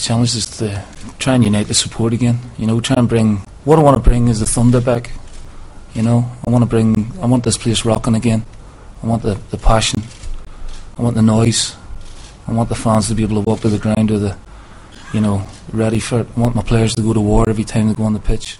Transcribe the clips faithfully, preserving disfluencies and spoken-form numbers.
challenge is to try and unite the support again. You know, try and bring, what I want to bring is the thunder back. You know, I want to bring, I want this place rocking again. I want the, the passion. I want the noise. I want the fans to be able to walk to the ground with the, you know, ready for it. I want my players to go to war every time they go on the pitch.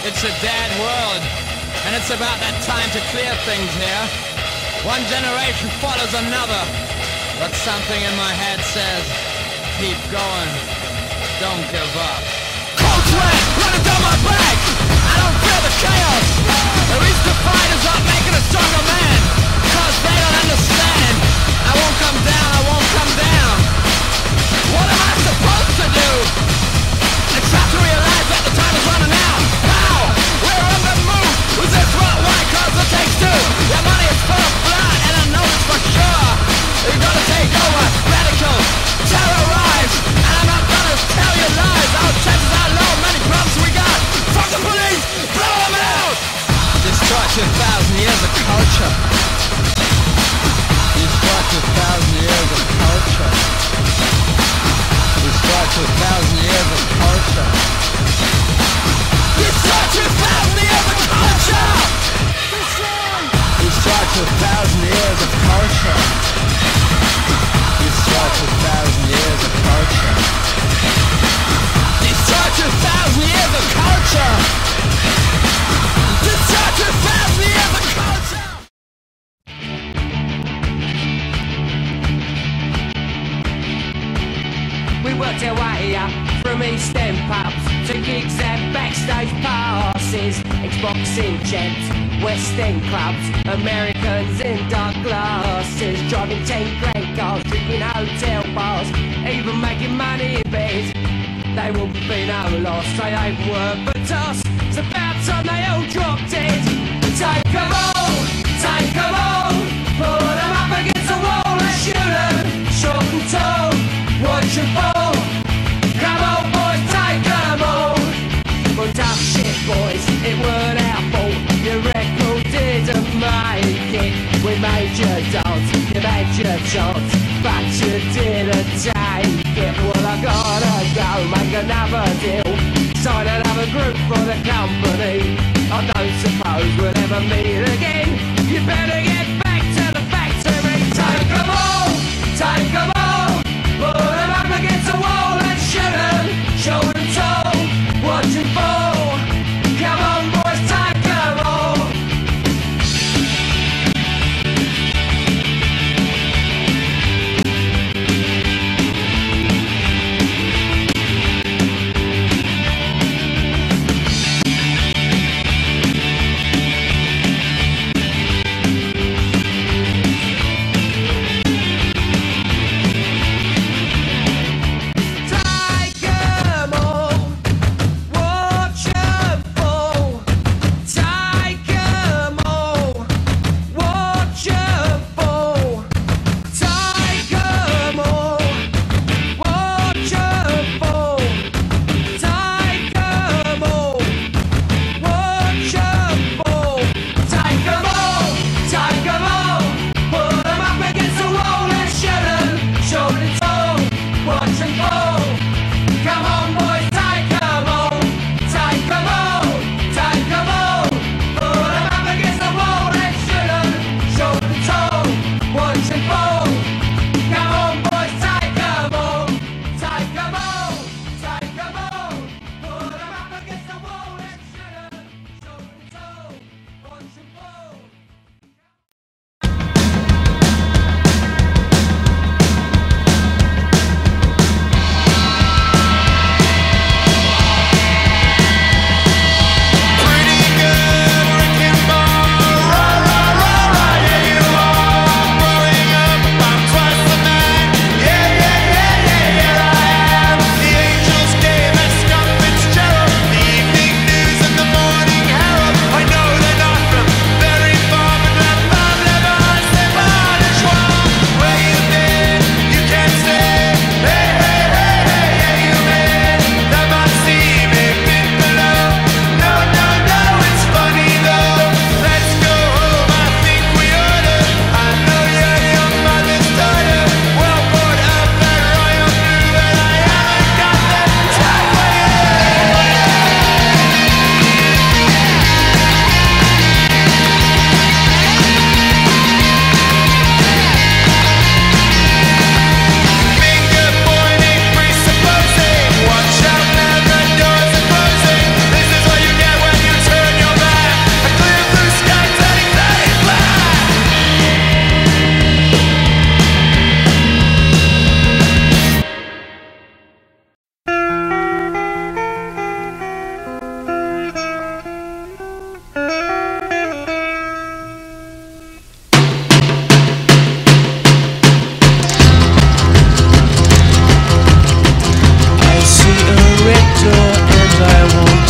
It's a dead world, and it's about that time to clear things here. One generation follows another, but something in my head says, keep going, don't give up. Cold sweat running down my back, I don't feel the chaos. The reason to fight is not making a stronger man, cause they don't understand. I won't come down, I won't come down. What am I supposed to do? Except to realize that the time is running out. How? We're on the move. Was this what white cause it takes two? Your money is full of blood, and I know this for sure. You're gonna take over, radical, terrorize, and I'm not gonna tell you lies. Our chances are low, many problems we got. Fuck the police, blow them out. Destroy two thousand years of culture. Destroy two thousand years of culture. Destroy two thousand years of culture. Destroy two thousand years of culture. Destroy two thousand years of culture. Destroy two thousand years of culture. Destroy two thousand years of culture. Destroy two thousand years of culture. We worked our way up from East End pubs to gigs and backstage passes, ex-boxing champs, West End clubs, Americans in dark glasses, driving ten grand cars, drinking hotel bars, even making money in bed. They wouldn't be no loss, they ain't worth but toss. It's about time they all drop dead. Take 'em all, take 'em all, put 'em up against the wall and shoot 'em, short and tall, watch 'em fall. Come on boys, take 'em all. Well, tough shit boys, it weren't our fault. Your record didn't make it. We made you dance, you made your chance, but you didn't take it. Well, I gotta go make another deal, sign another group for the company. I don't suppose we'll ever meet again. You better get back to the factory. Take 'em all, take 'em all, put 'em up against the wall and shoot 'em, short and tall, watch 'em fall. Come on boys, take 'em all.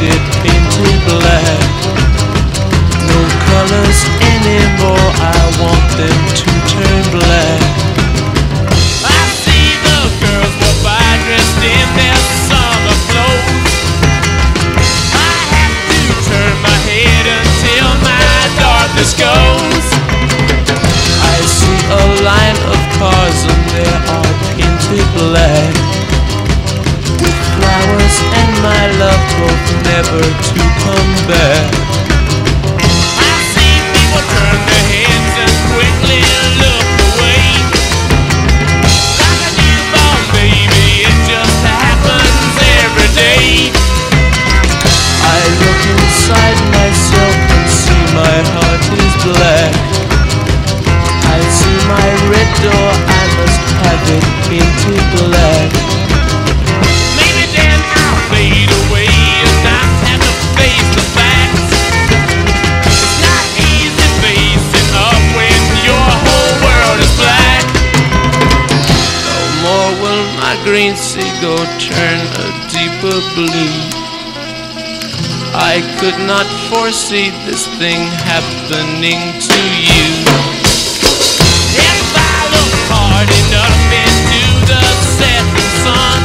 it painted black. No colors anymore, I want them to turn black. I see the girls go by dressed in their summer clothes. I have to turn my head until my darkness goes. I see a line of cars and they are painted black, with flowers and my love hope never to come back. I see people turn their heads and quickly look away. Like a newborn baby, it just happens every day. I look inside myself and see my heart is black. I see my red door, I must have it painted black. Maybe then I'll fade away and not have to face the facts. It's not easy facing up when your whole world is black. No more will my green seagull turn a deeper blue. I could not foresee this thing happening to you. If I look hard enough into the setting sun,